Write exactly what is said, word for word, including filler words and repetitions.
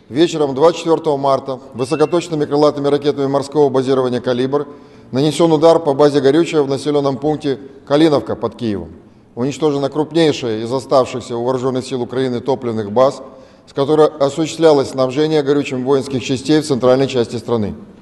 Вечером двадцать четвёртого марта высокоточными крылатыми ракетами морского базирования «Калибр» нанесен удар по базе горючего в населенном пункте Калиновка под Киевом. Уничтожена крупнейшая из оставшихся у вооруженных сил Украины топливных баз, с которой осуществлялось снабжение горючим воинских частей в центральной части страны.